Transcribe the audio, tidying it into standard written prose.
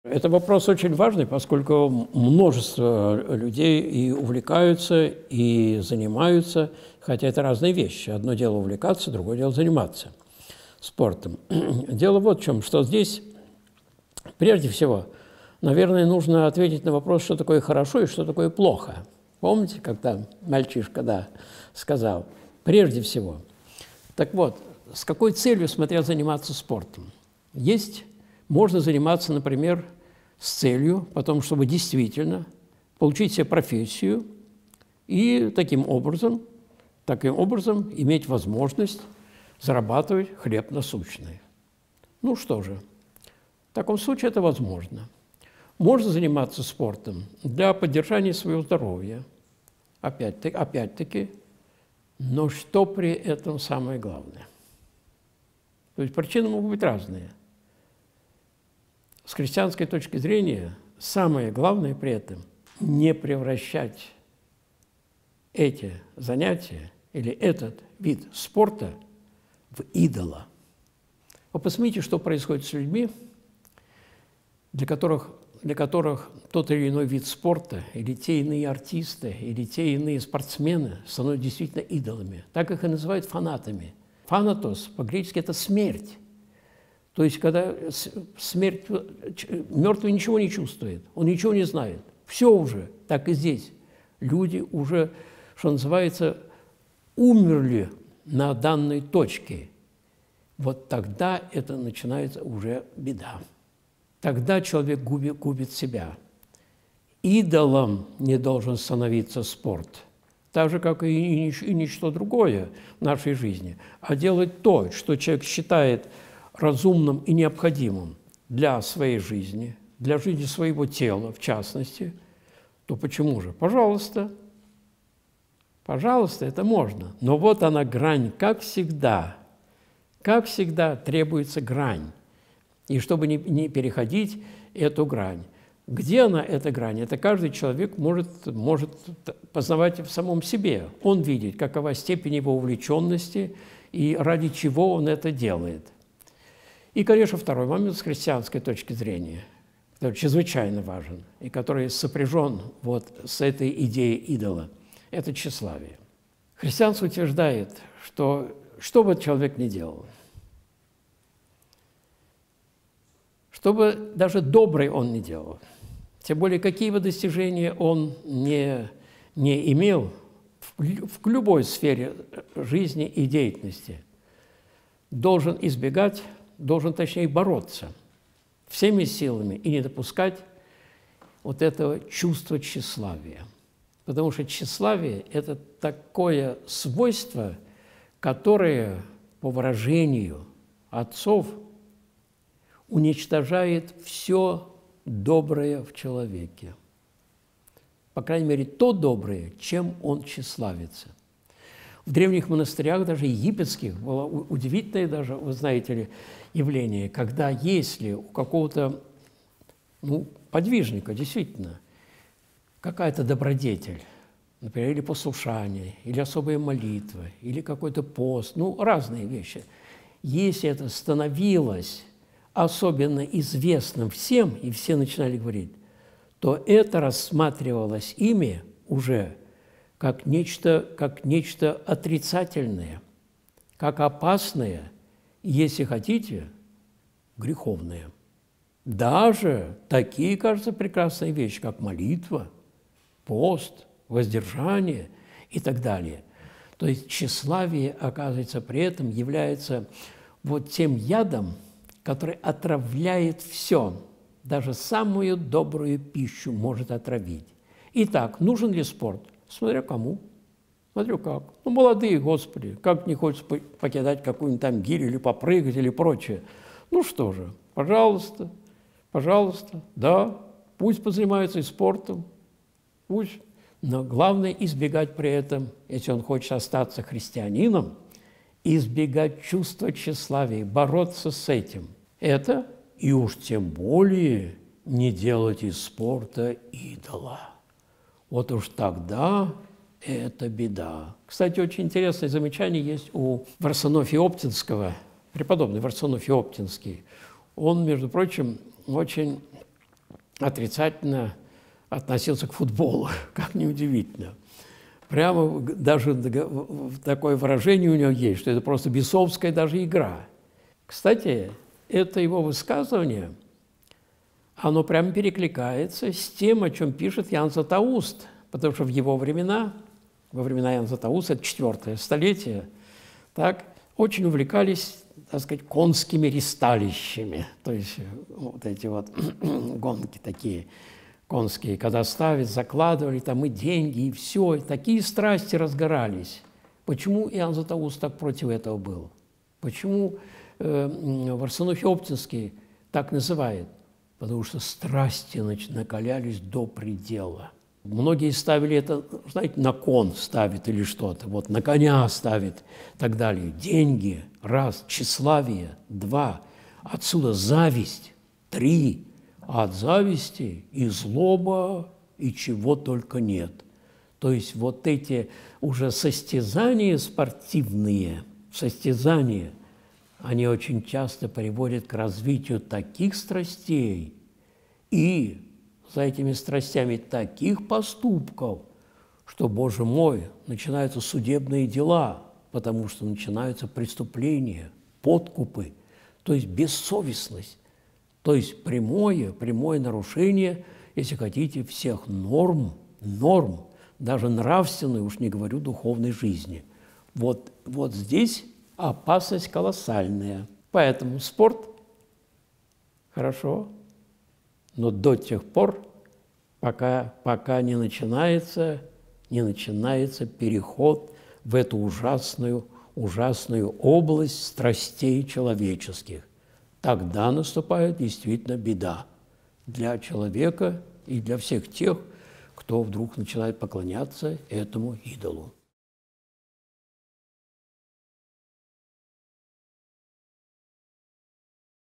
Это вопрос очень важный, поскольку множество людей и увлекаются, и занимаются, хотя это разные вещи. Одно дело увлекаться, другое дело заниматься спортом. Дело вот в чем, что здесь, прежде всего, наверное, нужно ответить на вопрос, что такое хорошо и что такое плохо. Помните, когда мальчишка, сказал? Прежде всего. Так вот, с какой целью, смотря, заниматься спортом? Можно заниматься, например, с целью, потом, чтобы действительно получить себе профессию и таким образом иметь возможность зарабатывать хлеб насущный. Ну что же, в таком случае это возможно. Можно заниматься спортом для поддержания своего здоровья, опять-таки, но что при этом самое главное? То есть причины могут быть разные. С христианской точки зрения самое главное при этом – не превращать эти занятия или этот вид спорта в идола. Вы посмотрите, что происходит с людьми, для которых тот или иной вид спорта, или те иные артисты, или те иные спортсмены становятся действительно идолами. Так их и называют фанатами. Фанатос по-гречески – это смерть. То есть, когда смерть, мертвый ничего не чувствует, он ничего не знает. Все уже, так и здесь. Люди уже, что называется, умерли на данной точке. Вот тогда это начинается уже беда. Тогда человек губит себя. Идолом не должен становиться спорт, так же, как и ничто другое в нашей жизни, а делать то, что человек считает разумным и необходимым для своей жизни, для жизни своего тела, в частности, то почему же? Пожалуйста, это можно. Но вот она грань, как всегда требуется грань. И чтобы не переходить эту грань. Где она, эта грань? Это каждый человек может познавать в самом себе. Он видит, какова степень его увлеченности и ради чего он это делает. И, конечно, второй момент с христианской точки зрения, который чрезвычайно важен и который сопряжен вот с этой идеей идола – это тщеславие. Христианство утверждает, что бы человек ни делал, что бы даже добрый он ни делал, тем более какие бы достижения он не имел в любой сфере жизни и деятельности, должен точнее бороться всеми силами и не допускать вот этого чувства тщеславия. Потому что тщеславие – это такое свойство, которое, по выражению отцов, уничтожает все доброе в человеке. По крайней мере, то доброе, чем он тщеславится. В древних монастырях, даже египетских, было удивительное даже, вы знаете ли, явление, когда если у какого-то подвижника действительно какая-то добродетель, например, или послушание, или особая молитва, или какой-то пост, разные вещи, если это становилось особенно известным всем, и все начинали говорить, то это рассматривалось ими уже как нечто отрицательное, как опасное, если хотите, греховное. Даже такие, кажется, прекрасные вещи, как молитва, пост, воздержание и так далее. То есть тщеславие, оказывается, при этом является вот тем ядом, который отравляет все, даже самую добрую пищу может отравить. Итак, нужен ли спорт? Смотря кому, смотрю как. Молодые, Господи, как не хочется покидать какую-нибудь там гирю или попрыгать или прочее. Что же, пожалуйста, да, пусть позанимаются и спортом, пусть. Но главное избегать при этом, если он хочет остаться христианином, избегать чувства тщеславия, бороться с этим. Это и уж тем более не делать из спорта идола. Вот уж тогда это беда. Кстати, очень интересное замечание есть у Варсонофия Оптинского, преподобный Варсонофий Оптинский. Он, между прочим, очень отрицательно относился к футболу, как неудивительно. Прямо даже такое выражение у него есть, что это просто бесовская даже игра. Кстати, это его высказывание, оно прямо перекликается с тем, о чем пишет Ян Златоуст, потому что в его времена, во времена Яна Златоуста, это 4-е столетие, так, очень увлекались, так сказать, конскими ристалищами, то есть вот эти вот гонки такие конские, когда ставят, закладывали там и деньги, и все, и такие страсти разгорались. Почему Иоанн Златоуст так против этого был? Почему Варсонофий-Оптинский так называет? Потому что страсти накалялись до предела. Многие ставили это, знаете, на кон ставят или что-то, вот на коня ставят и так далее. Деньги, раз, тщеславие, два, отсюда зависть, три, а от зависти и злоба, и чего только нет. То есть вот эти уже состязания спортивные, состязания, они очень часто приводят к развитию таких страстей и за этими страстями таких поступков, что, Боже мой, начинаются судебные дела, потому что начинаются преступления, подкупы, то есть бессовестность, то есть прямое нарушение, если хотите, всех норм, даже нравственной, уж не говорю, духовной жизни. Вот здесь опасность колоссальная. Поэтому спорт хорошо, но до тех пор, пока не начинается переход в эту ужасную область страстей человеческих. Тогда наступает действительно беда для человека и для всех тех, кто вдруг начинает поклоняться этому идолу.